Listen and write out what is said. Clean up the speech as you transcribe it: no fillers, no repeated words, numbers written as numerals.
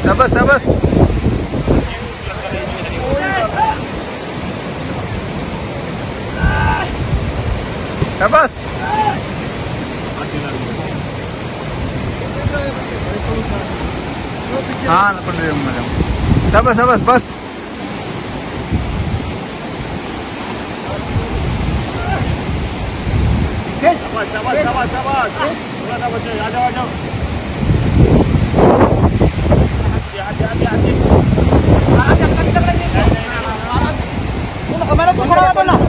शाबाश शाबाश शाबाश। हाँ शाबाश शाबाश बस। शाबाश शाबाश शाबाश शाबाश। थोड़ा बच्चे आ जाओ आ जाओ। कैमरा तो खड़ा हो तो ना।